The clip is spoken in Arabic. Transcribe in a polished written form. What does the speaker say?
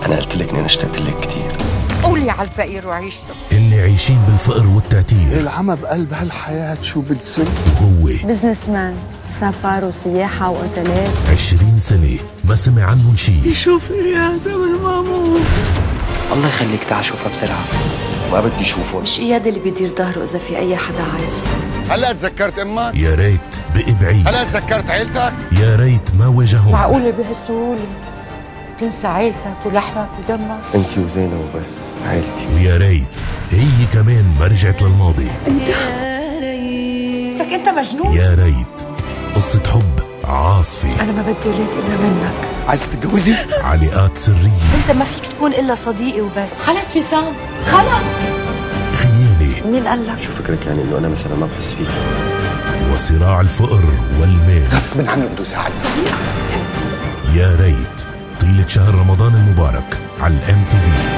أنا قلت لك إني أنا اشتقت لك كثير. قولي على الفقير وعيشته. إني عايشين بالفقر والتعتير. العمى بقلب هالحياة شو بتسوي؟ وهو بزنس مان، سفر وسياحة وأوتيلات. 20 سنة ما سمع عنهم شيء. يشوف إياد قبل ما أموت. الله يخليك تعال شوفها بسرعة. ما بدي شوفهم. مش إياد اللي بيدير ظهره إذا في أي حدا عايزه. هلا تذكرت امك؟ يا ريت بقي بعيد. هلا تذكرت عيلتك؟ يا ريت ما واجههم. معقولة بهالسهولة تنسى عيلتك ولحمك ودمك؟ أنت وزينة وبس عيلتي. ويا ريت هي كمان ما رجعت للماضي. لك أنت مجنون؟ يا ريت قصة حب عاصفة. أنا ما بدي ريت إلا منك. عايزة تتجوزي؟ علاقات سرية. أنت ما فيك تكون إلا صديقي وبس. خلص وسام خلص. خيانة. مين قال لك؟ شو فكرك يعني إنه أنا مثلا ما بحس فيك؟ وصراع الفقر والمال. غصب عنه بده يساعدني. يا ريت طيلة شهر رمضان المبارك على الMTV.